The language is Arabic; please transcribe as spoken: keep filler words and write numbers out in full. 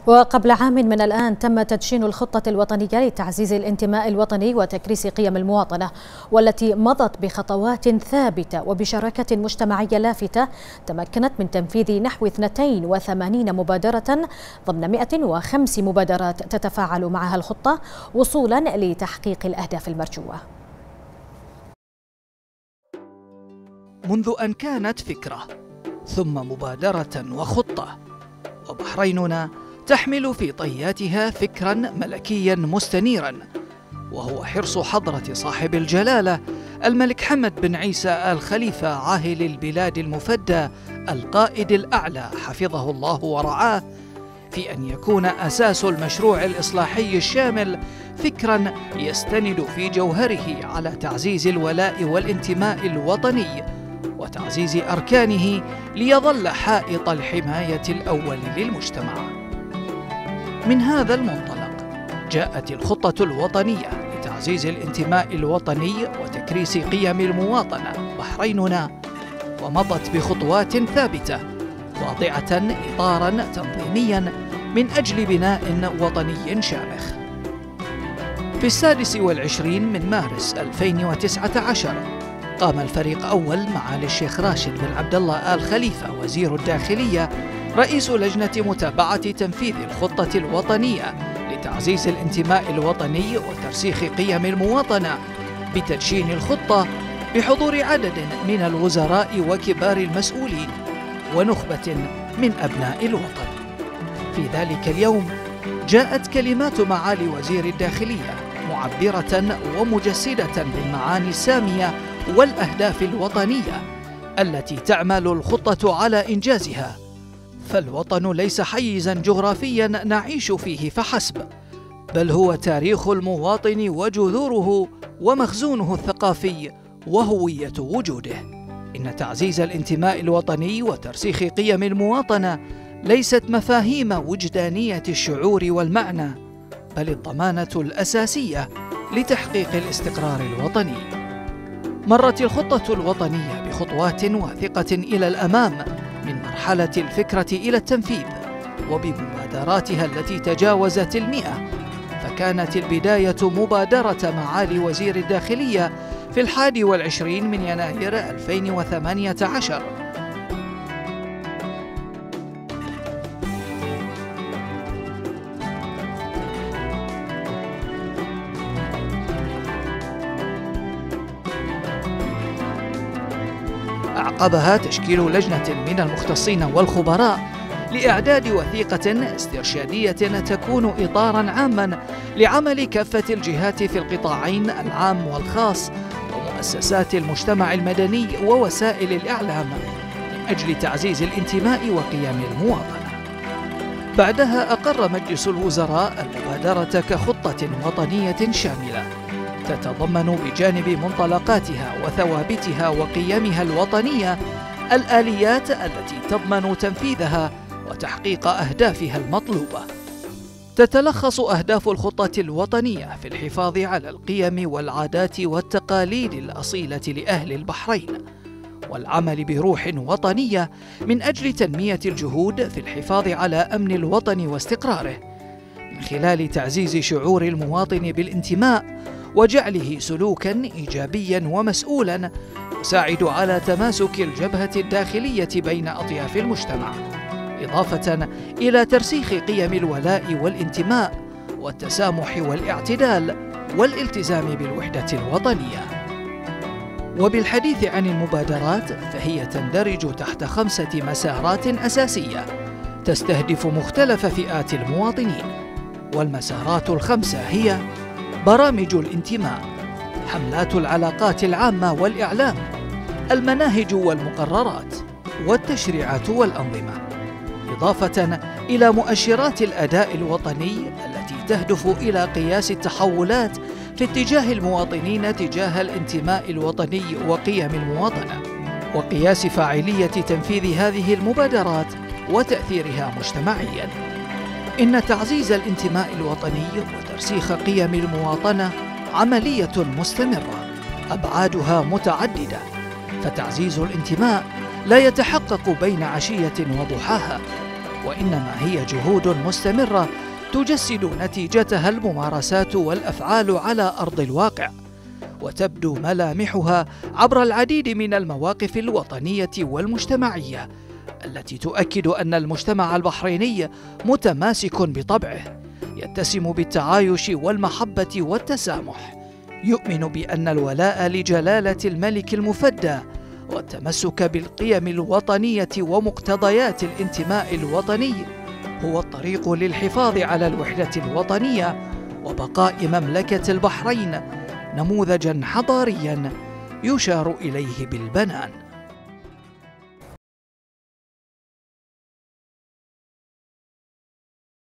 وقبل عام من الآن تم تدشين الخطة الوطنية لتعزيز الانتماء الوطني وتكريس قيم المواطنة، والتي مضت بخطوات ثابتة وبشراكة مجتمعية لافتة تمكنت من تنفيذ نحو اثنتين وثمانين مبادرة ضمن مئة وخمس مبادرات تتفاعل معها الخطة وصولا لتحقيق الأهداف المرجوة. منذ أن كانت فكرة ثم مبادرة وخطة، وبحريننا تحمل في طياتها فكرا ملكيا مستنيرا، وهو حرص حضرة صاحب الجلالة الملك حمد بن عيسى آل خليفة عاهل البلاد المفدى القائد الأعلى حفظه الله ورعاه، في أن يكون أساس المشروع الإصلاحي الشامل فكرا يستند في جوهره على تعزيز الولاء والانتماء الوطني وتعزيز أركانه ليظل حائط الحماية الأول للمجتمع. من هذا المنطلق جاءت الخطة الوطنية لتعزيز الانتماء الوطني وتكريس قيم المواطنة بحريننا، ومضت بخطوات ثابتة واضعة إطارا تنظيميا من أجل بناء وطني شامخ. في السادس والعشرين من مارس ألفين وتسعة عشر قام الفريق أول معالي الشيخ راشد بن عبد الله آل خليفة وزير الداخلية رئيس لجنة متابعة تنفيذ الخطة الوطنية لتعزيز الانتماء الوطني وترسيخ قيم المواطنة بتدشين الخطة بحضور عدد من الوزراء وكبار المسؤولين ونخبة من أبناء الوطن. في ذلك اليوم جاءت كلمات معالي وزير الداخلية معبرة ومجسدة بالمعاني السامية والأهداف الوطنية التي تعمل الخطة على إنجازها. فالوطن ليس حيزاً جغرافياً نعيش فيه فحسب، بل هو تاريخ المواطن وجذوره ومخزونه الثقافي وهوية وجوده. إن تعزيز الانتماء الوطني وترسيخ قيم المواطنة ليست مفاهيم وجدانية الشعور والمعنى، بل الضمانة الأساسية لتحقيق الاستقرار الوطني. مرت الخطة الوطنية بخطوات واثقة إلى الأمام من مرحلة الفكرة إلى التنفيذ، وبمبادراتها التي تجاوزت المئة، فكانت البداية مبادرة معالي وزير الداخلية في الحادي والعشرين من يناير ألفين وثمانية عشر. أعقبها تشكيل لجنة من المختصين والخبراء لإعداد وثيقة استرشادية تكون إطاراً عاماً لعمل كافة الجهات في القطاعين العام والخاص ومؤسسات المجتمع المدني ووسائل الإعلام من أجل تعزيز الانتماء وقيم المواطنة. بعدها أقر مجلس الوزراء المبادرة كخطة وطنية شاملة تتضمن بجانب منطلقاتها وثوابتها وقيمها الوطنية الآليات التي تضمن تنفيذها وتحقيق أهدافها المطلوبة. تتلخص أهداف الخطة الوطنية في الحفاظ على القيم والعادات والتقاليد الأصيلة لأهل البحرين، والعمل بروح وطنية من أجل تنمية الجهود في الحفاظ على أمن الوطن واستقراره، من خلال تعزيز شعور المواطن بالانتماء وجعله سلوكاً إيجابياً ومسؤولاً يساعد على تماسك الجبهة الداخلية بين أطياف المجتمع، إضافة إلى ترسيخ قيم الولاء والانتماء والتسامح والاعتدال والالتزام بالوحدة الوطنية. وبالحديث عن المبادرات فهي تندرج تحت خمسة مسارات أساسية تستهدف مختلف فئات المواطنين، والمسارات الخمسة هي: برامج الانتماء، حملات العلاقات العامة والإعلام، المناهج والمقررات، والتشريعات والأنظمة، إضافة إلى مؤشرات الأداء الوطني التي تهدف إلى قياس التحولات في اتجاه المواطنين تجاه الانتماء الوطني وقيم المواطنة، وقياس فاعلية تنفيذ هذه المبادرات وتأثيرها مجتمعياً. إن تعزيز الانتماء الوطني وترسيخ قيم المواطنة عملية مستمرة أبعادها متعددة، فتعزيز الانتماء لا يتحقق بين عشية وضحاها، وإنما هي جهود مستمرة تجسد نتيجتها الممارسات والأفعال على أرض الواقع، وتبدو ملامحها عبر العديد من المواقف الوطنية والمجتمعية التي تؤكد أن المجتمع البحريني متماسك بطبعه، يتسم بالتعايش والمحبة والتسامح، يؤمن بأن الولاء لجلالة الملك المفدى والتمسك بالقيم الوطنية ومقتضيات الانتماء الوطني هو الطريق للحفاظ على الوحدة الوطنية وبقاء مملكة البحرين نموذجاً حضارياً يشار إليه بالبنان.